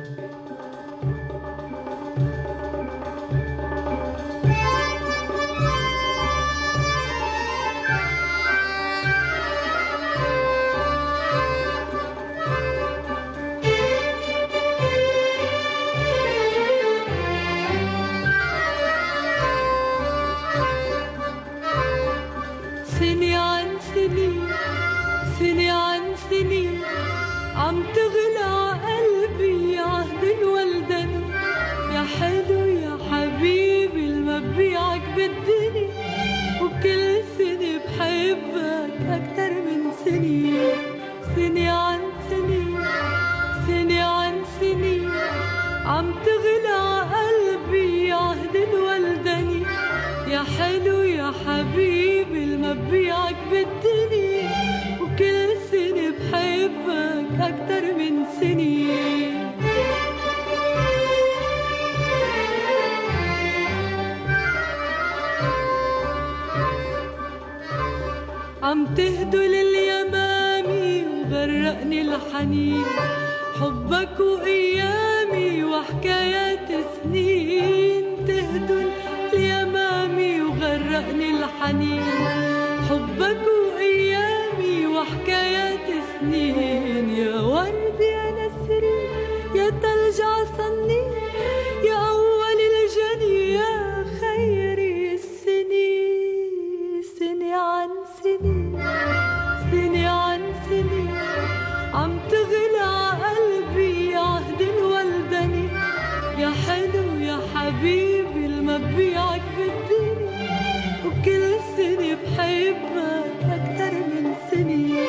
سنة عن سنين سنة عن سنين عم تغلى قلبي عهد الولدني يا حلو يا حبيبي ما ببيعك بالدنيا وكل سنة بحبك أكتر من سنين سنة عن سنين سنة عن سنين عم تغلى قلبي عهد الولدني يا حلو يا حبيبي ما ببيعك بالدنيا وكل سنة بحبك أكتر من سنين عم تهدل اليمامي وغرقني الحنين حبك وأيامي وحكايات سنين تهدل اليمامي وغرقني الحنين حبك وأيامي وحكايات سنين يا ورد يا نسرين يا تلج عصنين يا أول الجني يا خيري السنين سنة عن سنين سنة عن سنين عم تغلى قلبي عهد الولدني يا حلو يا حبيبي ما ببيعك بالدنيا وكل سنة بحبك أكتر من سنين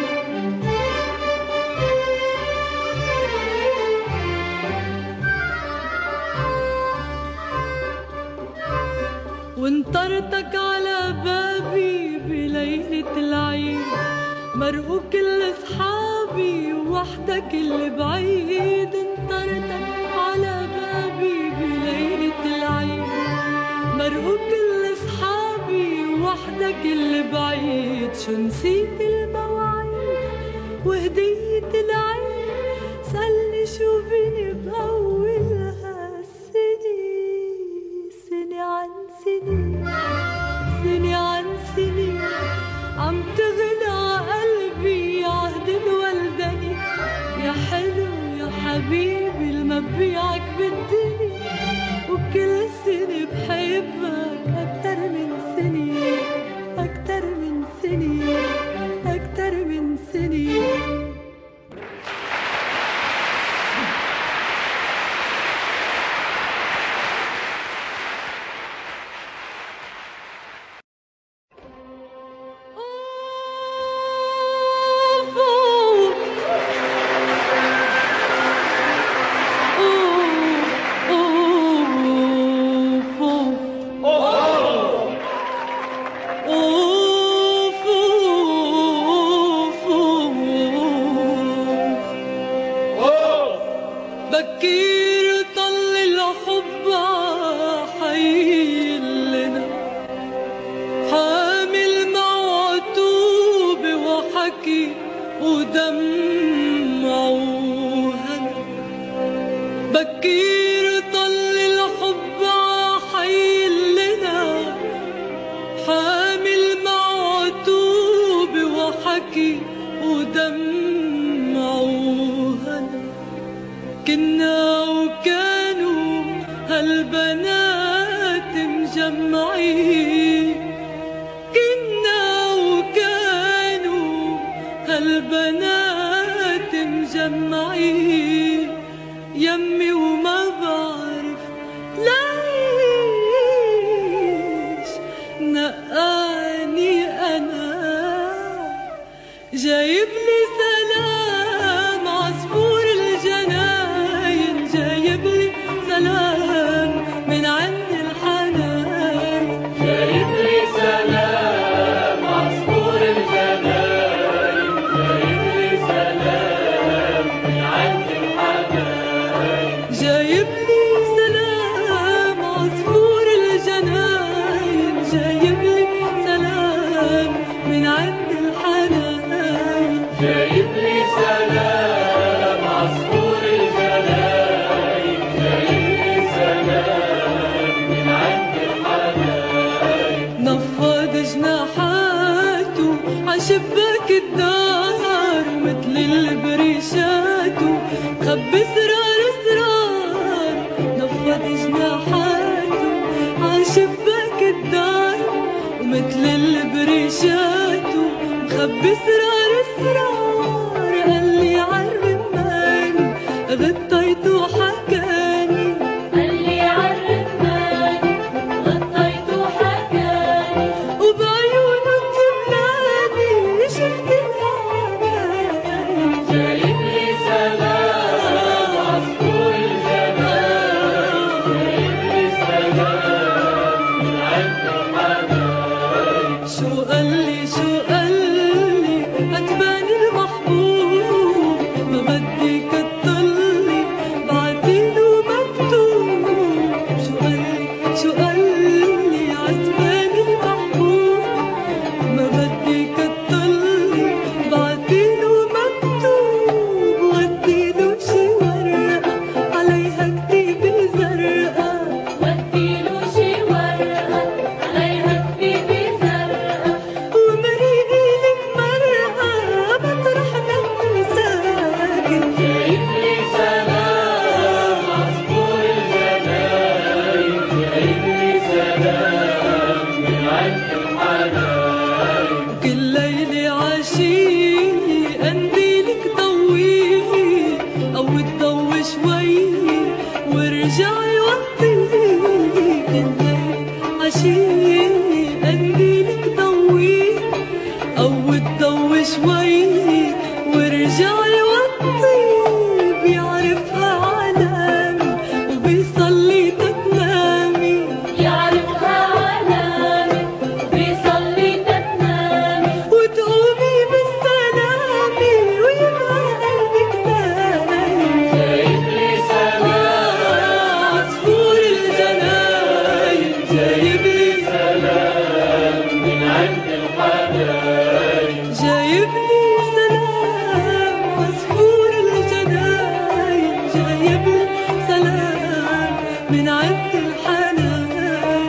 وانطرتك على بابي بليلة العيد مرقوا كل اصحابي ووحدك اللي بعيد انطرتك على بابي بليلة العيد مرقوا كل اصحابي ووحدك اللي بعيد شو نسيت المواعيد وهدية العيد سألني شو بيني بأولها السنين سنة عن سنين سنة عن سنين عم تغلى قلبي عهد الولدني يا حلو يا حبيبي ما ببيعك بالدنيا وكل سنة بحبك أكتر من سنين أكتر من سنين أكتر من سنين بكير طل الحب حيلنا حامل معتوب وحكي ودمع وهنا بكير طل الحب حيلنا حامل معتوب وحكي ودمع وهنا كنا وكانوا هالبنات مجمعين كنا وكانوا هالبنات مجمعين يمي وما بعرف ليش نقاني أنا جايب لي سلام عصفور الجناين جايب لي سلام من بإصرار إصرار نفض جناحاته عالشباك الدار، ومثل البريشاته مخبي إصرار إصرار قالي عالرمان غطيته وحكاني، قالي عالرمان غطيته وحكاني، وبعيونه الكملاني شفت الأمان جايب لي سلام عصفور الجمال، جايب لي سلام من عند الحنان. شو قالي شو قالي عجباني المحبوب، ما بدي كتطلي بعتيله مكتوب. شو قالي شو قالي عجباني المحبوب، ما بدي كتطلي بعتيله مكتوب. وديله شي ورقة عليها كتيبة زرقاء، وديله شي ورقة عليها كتيبة زرقاء، ومريقي لك مرقة مطرح ما انت ساكن. جايب لي سلام عصفور الجمال، جايب لي سلام من عند الحنان. كل ليلة عشية قنديلك ضويه، أو تضوي شوي وارجعي وطيه. كل ليلة عشية قنديلك ضويه، أو تضوي شوي وارجعي وطيه. بيعرفها علامي وبيصلي تتنامي، بيعرفها علامي وبيصلي تتنامي، وتقومي بالسلامة ويبقى قلبك نايم. جايب لي سلام عصفور الجناين، جايب لي سلام من عند الحنان، جايب لي سلام عصفور الجناين، جايب لي سلام من عند الحنان.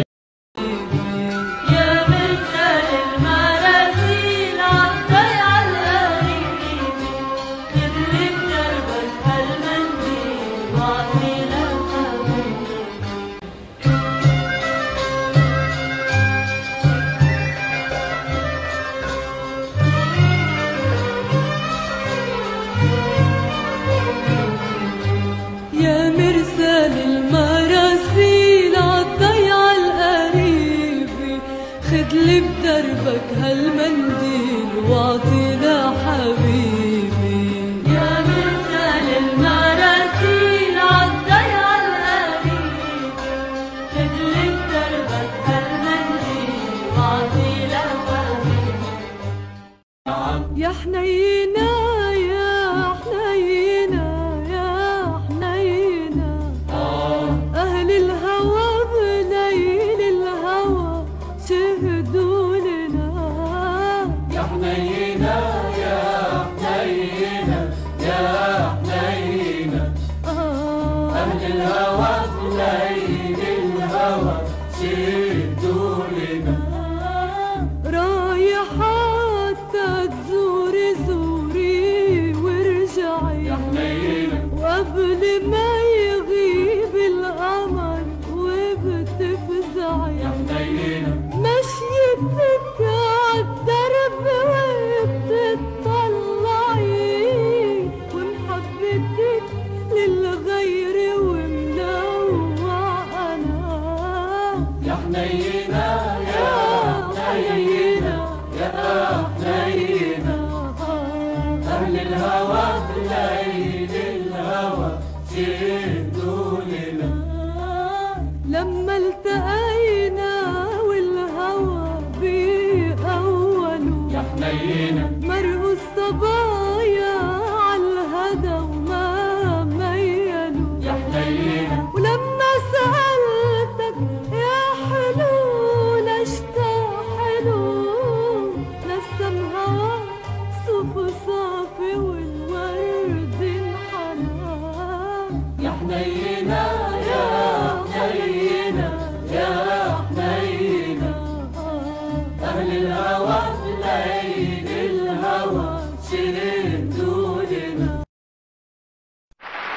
يا مرسال المراسيل عالضيعة القريب، خدلي بدربك هالمنديل واعطي للحبيب. يا مرسال المراسيل عالضيعة القريبة، خدلي بدربك هالمنديل واعطي لحبيبي. يا مرسال المراسيل عالضيعة القريبة، خدلي بدربك هالمنديل واعطي لحبيبي. يا حنينة يا حنينة يا حنينة، أهل الهوى بليل الهوى شهدوا لنا. يا حنينة يا حنينة يا حنينة، أهل الهوى بليل الهوى شهدوا لنا. رايحة تزوري زوري وارجعي يا حنينة، وقبل ما يغيب القمر وبتفزعي يا حنينة. مشيتك عالدرب وبتطلعي، ومحبتك للغير ومنوع أنا. يا حنينة يا حنينة يا حنينة، أهل الهوى بليل الهوى شهدوا لنا. لما التقينا والهوى بأوله يا حنينة، مرقوا الصبايا عالهدى وما ميلوا يا حنينة. ولما سألتك يا حلو لاشتاق حلو، نسم هوا صوف صافي والورد انحنى. يا حنينة يا حنينة يا حنينة، أهل الهوى بليل الهوى شهدوا لنا.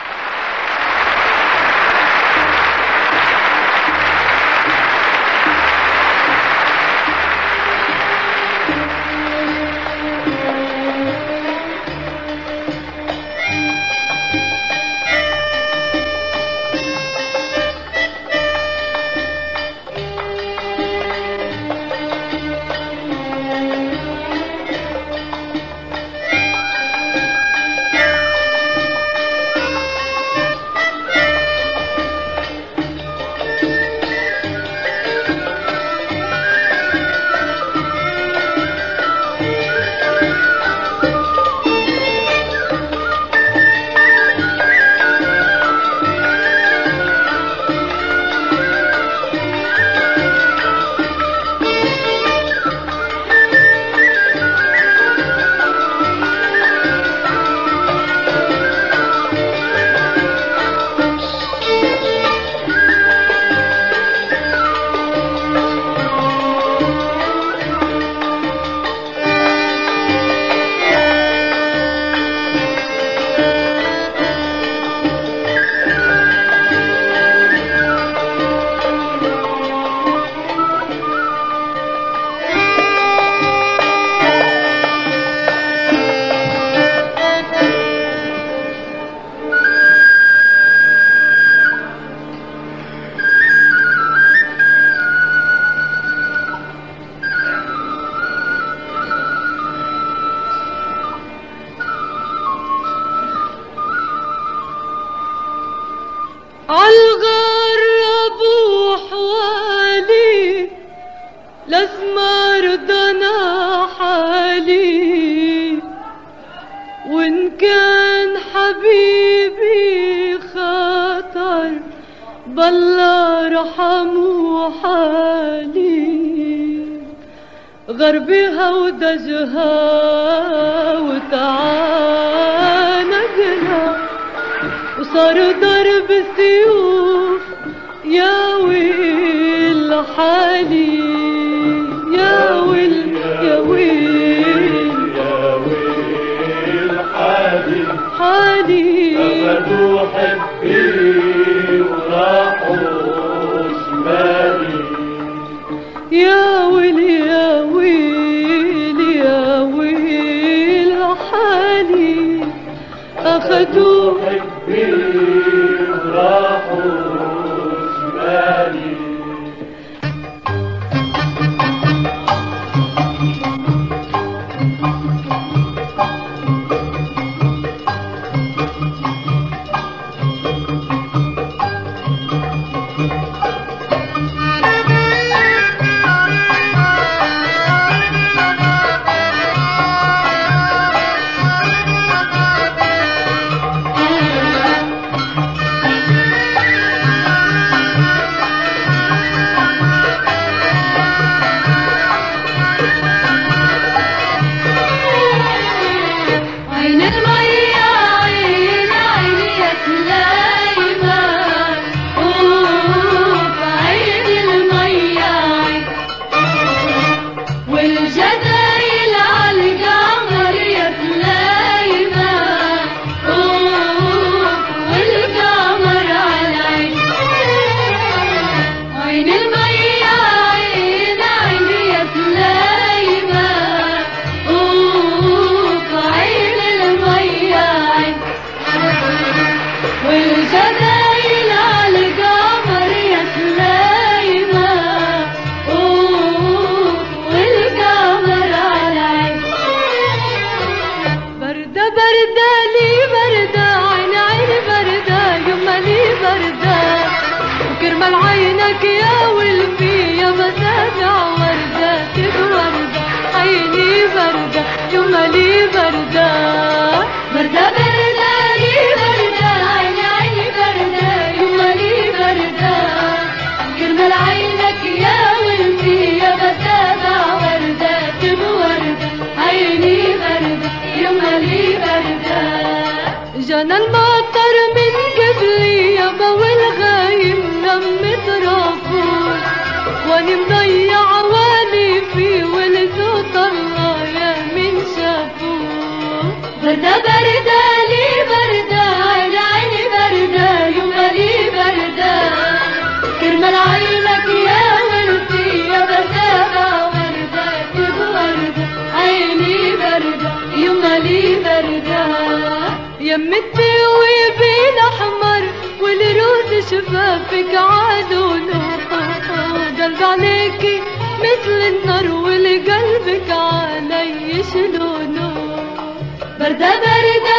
عالغرب وحوالي لازم ارضنا حالي، وان كان حبيبي خطر بالله رحمه حالي. غربها ودجها وتعانقنا وصار ضرب السيوف، يا ويل حالي يا ويل يا ويل يا ويل حالي حالي. أخذوا حبي وراحوا شمالي، يا ويل يا ويل يا ويل حالي. أخذوا حبي وراحوا شمالي. كرمال عينك يا ولفي يا مساجع وردة وردة، عيني بردة جمالي بردة. بردة بردة لي بردة، عيني بردة جمالي بردة. كرمال عينك يا ولفي يا مساجع وردة وردة، عيني بردة جمالي بردة. جانا المطر من قبلي يابا والغايم لمت رافوس، واني مضيع والي فيه ولزوط الله يا من شافوه. بردة بردة لي بردة، عيني بردة يمالي بردة. كرمال عينك يا ولفي يا بسابة وردة وردة، عيني بردة يمالي بردة. يمتي ويبين احمر والرود شفافك عادونه، قلب عليكي مثل النار والقلبك علي شلونه. بردة بردة